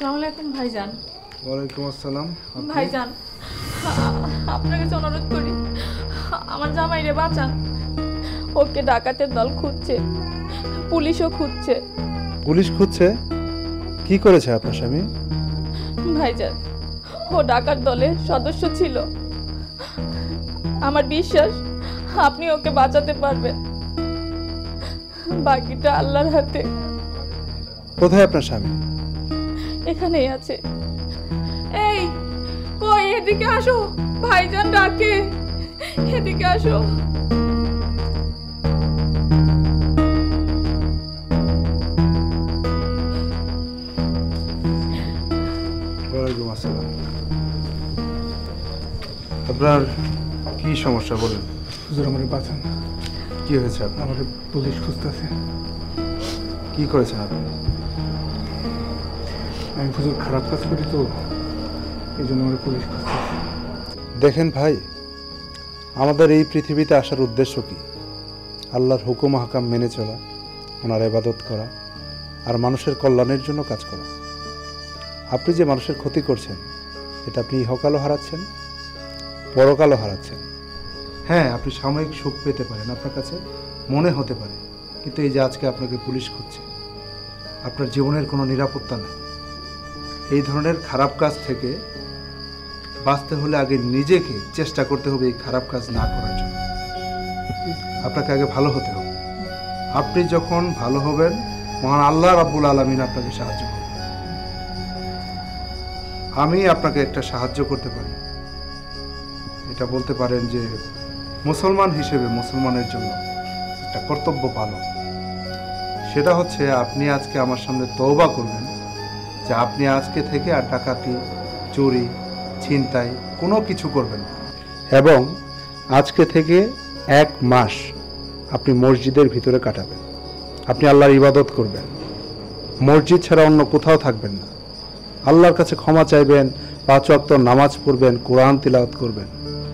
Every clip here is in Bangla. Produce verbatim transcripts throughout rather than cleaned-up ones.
আসসালামু আলাইকুম ভাইজান। ওয়ালাইকুম আসসালাম। ভাইজান আপনার কাছে অনুরোধ করি, আমার জামাইরে বাঁচান। ওকে ডাকাতের দল খুঁজছে, পুলিশও খুঁজছে। পুলিশ খুঁজছে? কি করেছে আপনার স্বামী? ভাইজান ও ডাকাত দলের সদস্য ছিল। আমার বিশ্বাস আপনি ওকে বাঁচাতে পারবেন, বাকিটা আল্লাহর হাতে। কোথায় আপনার স্বামী? এখানেই আছে। এই কই, এদিকে আসো, ভাইজান ডাকে, এদিকে আসো। ওয়ালাইকুম আসসালাম। আপনার কি সমস্যা বলেন? হুজুর আমার বাঁচান। কি হয়েছে আপনার? আমার পুলিশ খুঁজতেছে। কি করেছেন আপনি? আমি হুজুর খারাপ কাজ করি তো, এই জন্য আমার পুলিশ খুঁজতেছে। দেখেন ভাই, আমাদের এই পৃথিবীতে আসার উদ্দেশ্য কি? আল্লাহর হুকুম হাকাম মেনে চলা, ওনার ইবাদত করা, আর মানুষের কল্যাণের জন্য কাজ করা। আপনি যে মানুষের ক্ষতি করছেন, এটা আপনি ইহকালও হারাচ্ছেন, পরকালও হারাচ্ছেন। হ্যাঁ, আপনি সাময়িক সুখ পেতে পারেন, আপনার কাছে মনে হতে পারে, কিন্তু এই যে আজকে আপনাকে পুলিশ খুঁজছে, আপনার জীবনের কোনো নিরাপত্তা নেই। এই ধরনের খারাপ কাজ থেকে বাঁচতে হলে আগে নিজেকে চেষ্টা করতে হবে এই খারাপ কাজ না করার জন্য। আপনাকে আগে ভালো হতে হবে। আপনি যখন ভালো হবেন, মহান আল্লাহ রাব্বুল আলামিন আপনাকে সাহায্য করবেন। আমি আপনাকে একটা সাহায্য করতে পারি, এটা বলতে পারেন যে মুসলমান হিসেবে মুসলমানের জন্য একটা কর্তব্য পালন। সেটা হচ্ছে আপনি আজকে আমার সামনে তওবা করবেন যে আপনি আজকে থেকে আর ডাকাতি, চুরি, ছিনতাই কোনো কিছু করবেন না, এবং আজকে থেকে এক মাস আপনি মসজিদের ভিতরে কাটাবেন। আপনি আল্লাহর ইবাদত করবেন, মসজিদ ছাড়া অন্য কোথাও থাকবেন না। আল্লাহর কাছে ক্ষমা চাইবেন, পাঁচ ওয়াক্ত নামাজ পড়বেন, কোরআন তিলাওয়াত করবেন।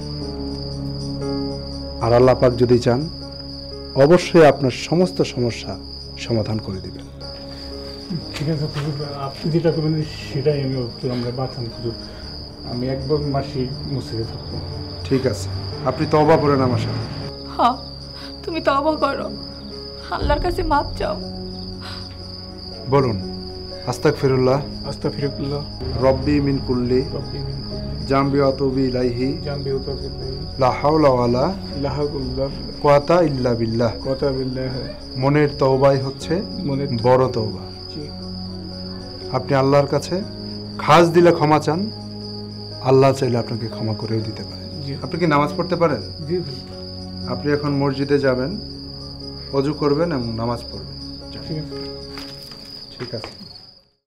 আর আল্লাহ পাক যদি চান, অবশ্যই আপনার সমস্ত সমস্যা সমাধান করে দিবেন। ঠিক আছে হুজুর, আপনি যেটা করবেন সেটাই আমি উত্তর। আমরা বাঁচান হুজুর, আমি একবার মাসি মসজিদে থাকবো। ঠিক আছে, আপনি তওবা করেন আমার সাথে। হ্যাঁ, তুমি তওবা করো, আল্লাহর কাছে মাপ চাও। বলুন, আস্তাগফিরুল্লাহ আস্তাগফিরুল্লাহ রব্বি মিন কুল্লি রব্বি মিন কুল্লি জামবি ওয়া আতুবু ইলাইহি জামবি ওয়া আতুবু ইলাইহি লা হাওলা ওয়ালা লা হাওলা কুওয়াতা ইল্লা বিল্লাহ। কথা বিল্লাহ। মনের তওবাই হচ্ছে মনের বড় তওবা। জি। আপনি আল্লাহর কাছে খাস দিলে ক্ষমা চান, আল্লাহ চাইলে আপনাকে ক্ষমা করেও দিতে পারেন। আপনি কি নামাজ পড়তে পারেন? জি। আপনি এখন মসজিদে যাবেন, ওযু করবেন এবং নামাজ পড়বেন। ঠিক আছে। ঠিক আছে।